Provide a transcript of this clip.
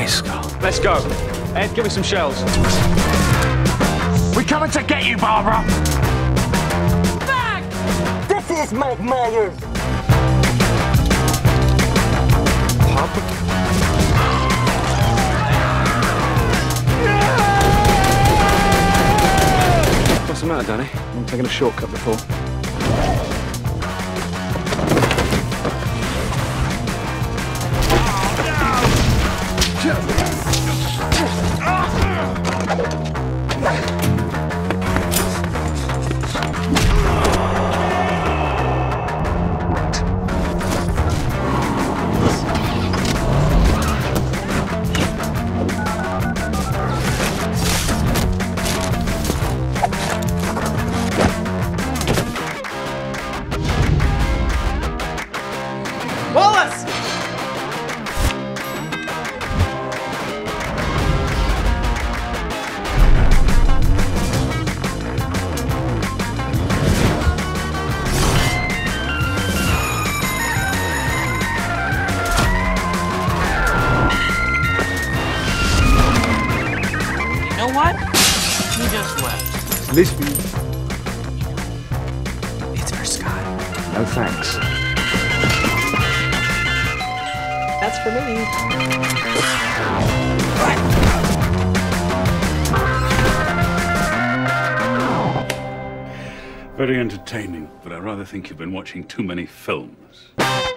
Okay, Scott. Let's go. Ed, give me some shells. We're coming to get you, Barbara! Back! This is Mike Myers. What's the matter, Danny? I'm taking a shortcut before. Wallace! You know what? He just left. Lisby. It's for Scott. No thanks. That's for me. Very entertaining, but I rather think you've been watching too many films.